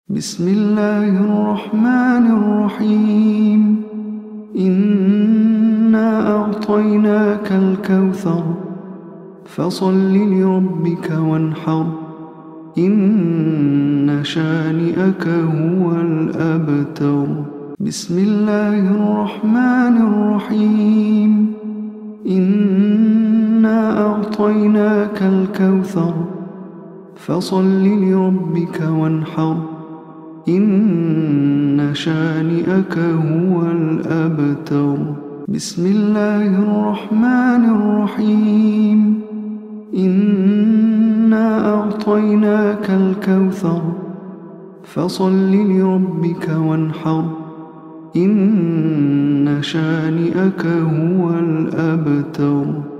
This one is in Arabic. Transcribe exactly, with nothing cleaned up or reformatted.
بسم الله الرحمن الرحيم إنا أعطيناك الكوثر فصل لربك وانحر إن شانئك هو الأبتر بسم الله الرحمن الرحيم إنا أعطيناك الكوثر فصل لربك وانحر إن شانئك هو الأبتر بسم الله الرحمن الرحيم إنا أعطيناك الكوثر فصل لربك وانحر إن شانئك هو الأبتر.